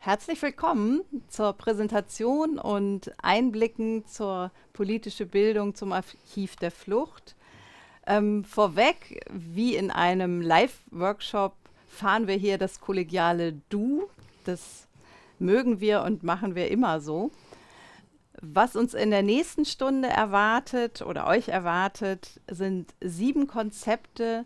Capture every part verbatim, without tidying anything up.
Herzlich willkommen zur Präsentation und Einblicken zur politischen Bildung zum Archiv der Flucht. Ähm, vorweg, wie in einem Live-Workshop, fahren wir hier das kollegiale Du. Das mögen wir und machen wir immer so. Was uns in der nächsten Stunde erwartet oder euch erwartet, sind sieben Konzepte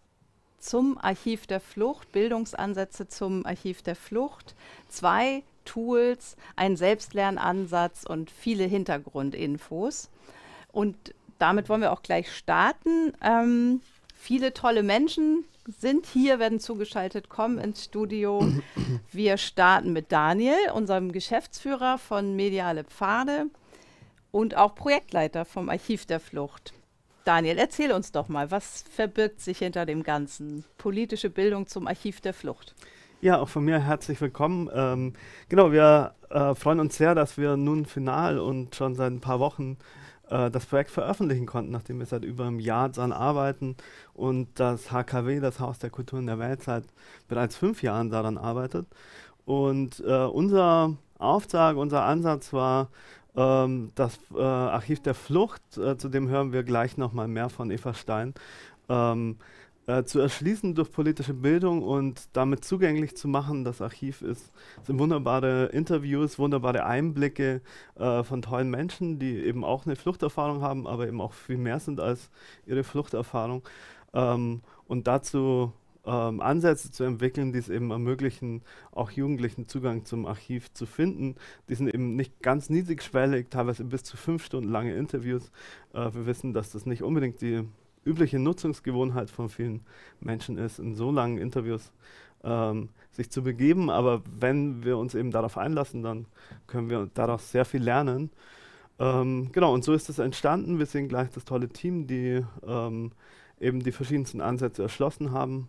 zum Archiv der Flucht, Bildungsansätze zum Archiv der Flucht, zwei Tools, ein Selbstlernansatz und viele Hintergrundinfos. Und damit wollen wir auch gleich starten. Ähm, viele tolle Menschen sind hier, werden zugeschaltet, kommen ins Studio. Wir starten mit Daniel, unserem Geschäftsführer von Mediale Pfade und auch Projektleiter vom Archiv der Flucht. Daniel, erzähl uns doch mal, was verbirgt sich hinter dem Ganzen? Politische Bildung zum Archiv der Flucht. Ja, auch von mir herzlich willkommen. Ähm, genau, wir äh, freuen uns sehr, dass wir nun final und schon seit ein paar Wochen äh, das Projekt veröffentlichen konnten, nachdem wir seit über einem Jahr daran arbeiten und das H K W, das Haus der Kulturen der Welt, seit bereits fünf Jahren daran arbeitet. Und äh, unser Auftrag, unser Ansatz war, ähm, das äh, Archiv der Flucht, äh, zu dem hören wir gleich nochmal mehr von Eva Stein, ähm, äh, zu erschließen durch politische Bildung und damit zugänglich zu machen. Das Archiv ist, sind wunderbare Interviews, wunderbare Einblicke äh, von tollen Menschen, die eben auch eine Fluchterfahrung haben, aber eben auch viel mehr sind als ihre Fluchterfahrung. Ähm, und dazu ähm, Ansätze zu entwickeln, die es eben ermöglichen, auch Jugendlichen Zugang zum Archiv zu finden. Die sind eben nicht ganz niedrigschwellig, teilweise bis zu fünf Stunden lange Interviews. Äh, wir wissen, dass das nicht unbedingt die übliche Nutzungsgewohnheit von vielen Menschen ist, in so langen Interviews ähm, sich zu begeben. Aber wenn wir uns eben darauf einlassen, dann können wir daraus sehr viel lernen. Ähm, genau, und so ist es entstanden. Wir sehen gleich das tolle Team, die ähm, eben die verschiedensten Ansätze erschlossen haben.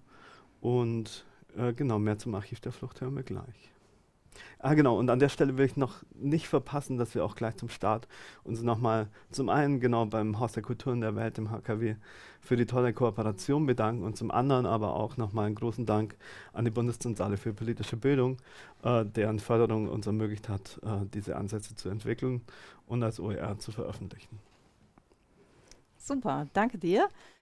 Und äh, genau, mehr zum Archiv der Flucht hören wir gleich. Ah genau, und an der Stelle will ich noch nicht verpassen, dass wir auch gleich zum Start uns nochmal zum einen genau beim Haus der Kulturen der Welt, dem H K W, für die tolle Kooperation bedanken und zum anderen aber auch nochmal einen großen Dank an die Bundeszentrale für politische Bildung, äh, deren Förderung uns ermöglicht hat, äh, diese Ansätze zu entwickeln und als O E R zu veröffentlichen. Super, danke dir.